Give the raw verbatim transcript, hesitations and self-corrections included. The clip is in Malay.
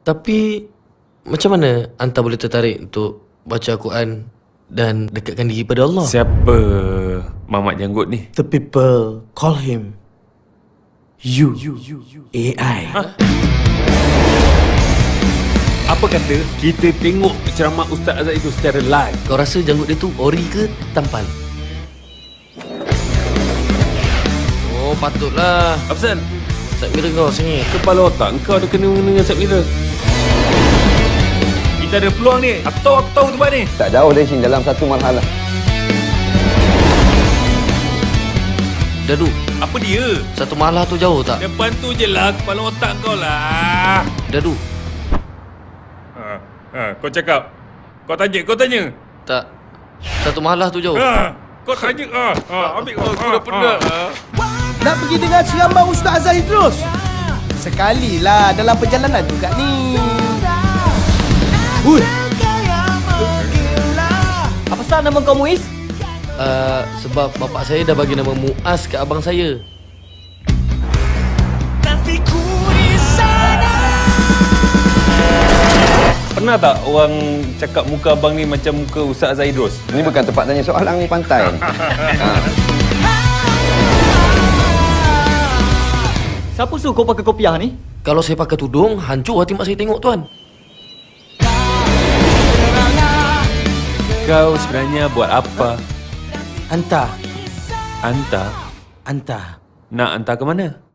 Tapi macam mana anta boleh tertarik untuk baca Al-Quran dan dekatkan diri pada Allah? Siapa Mamat Janggut ni? The people call him You, A I. Ha? Apa kata kita tengok ceramah Ustaz Azad itu secara live? Kau rasa janggut dia tu ori ke tampal? Oh, patutlah. Absen, Side mirror kau sini. kepala otak kau ada kena dengan side mirror. Kita ada peluang ni. Aku tahu, aku tahu tempat ni. Tak jauh dari sini dalam satu marhalah. Dadu, Apa dia? satu malah tu jauh tak? Depan tu je lah, kepala otak kau lah. Dadu, Ha, ha, kau cakap. Kau tanya, kau tanya. tak. Satu malah tu jauh. Ha, kau tanya. Ha, ha, ambil kau. Aku dah penat. Nak pergi dengar ceramah Ustaz Azhar Idrus? Sekalilah dalam perjalanan juga ni. Ui. Apa sah nama kau Muiz? Uh, sebab bapak saya dah bagi nama Muaz ke abang saya. Pernah tak orang cakap muka abang ni macam muka Ustaz Azhar Idrus? Ini bukan tempat tanya soalan ni, pantai. ha. Siapa suruh kau pakai kopiah ni? Kalau saya pakai tudung, hancur hati mak saya tengok tuan. Kau sebenarnya buat apa? Anta, Anta anta. nak hantar ke mana?